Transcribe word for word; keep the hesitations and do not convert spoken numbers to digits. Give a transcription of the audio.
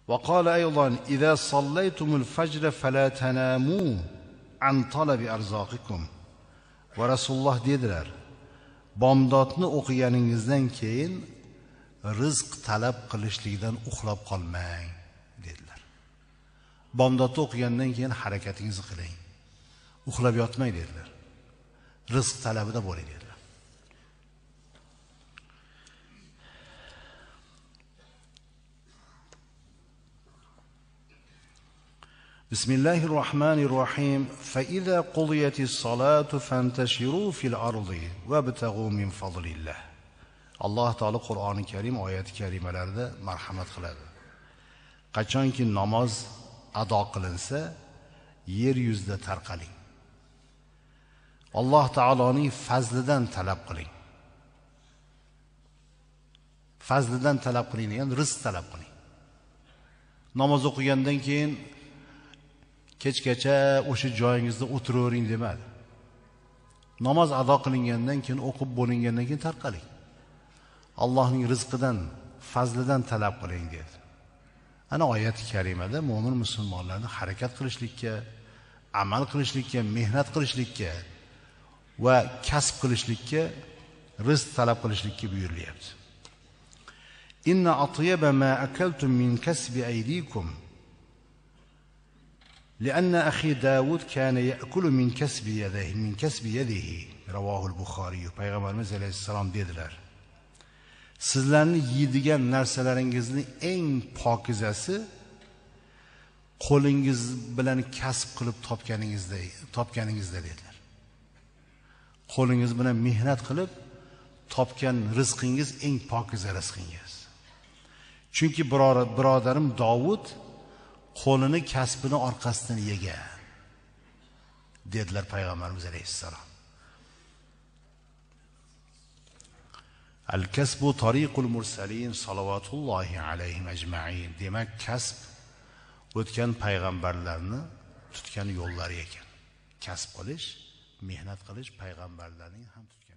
وقال أيضا إذا صليتم الفجر فلا تناموا عن طلب أرزاقكم. Va Rasululloh dedilar, bomdodni o'qiganingizdan keyin rizq talab qilishlikdan uxlab qolmang dedilar. Bomdodni o'qigandan keyin harakatingizni qiling, uxlab yotmang dedilar. Rizq talabida bo'ling dedilar. بسم الله الرحمن الرحيم فإذا قضيت الصلاة فانتشروا في الأرض وابتغوا من فضل الله. Alloh taolo Qur'oni Karim oyati karimalarida marhamat qiladi. Qachonki namoz ado qilinsa, yer yuzida tarqaling. Alloh taoloning fazlidan talab qiling. Fazlidan talab qiling degan rizq talab qiling. Namoz o'qigandan keyin kechgacha o'sha joyingizda o'tiravering demadi. Namoz ado qilingandan keyin, o'qib bo'lingandan keyin tarqaling. Allohning rizqidan, fazlidan talab qiling dedi. Ana oyat karimada mo'min musulmonlarni harakat qilishlikka, amal qilishlikka, mehnat qilishlikka va kasb qilishlikka, rizq talab qilishlikka buyurilyapti. Inna atyaba ma akaltum min kasbi aydikum لأن أخي داود كان يأكل من كسب يده من كسب يده رواه البخاري. Payg'ambarimiz alayhissalom dedilar, sizlarni yeydigan narsalaringizni eng pokizasi qo'lingiz bilan kasb qilib topganingizda topganingizda dedilar. Qo'lingiz bilan mehnat qilib topgan rizqingiz eng pokiza rizqingiz. Chunki birodarim Davud qo'lini kasbini orqasidan yegan dedilar Payg'ambarimiz alayhissalom. Al-kasbu tariqul mursalin salawatullohi alayhim ajma'in. Demak, kasb o'tgan payg'ambarlarni tutgan yo'llari ekan. Kasb qilish, mehnat qilish payg'ambarlarning ham tutgan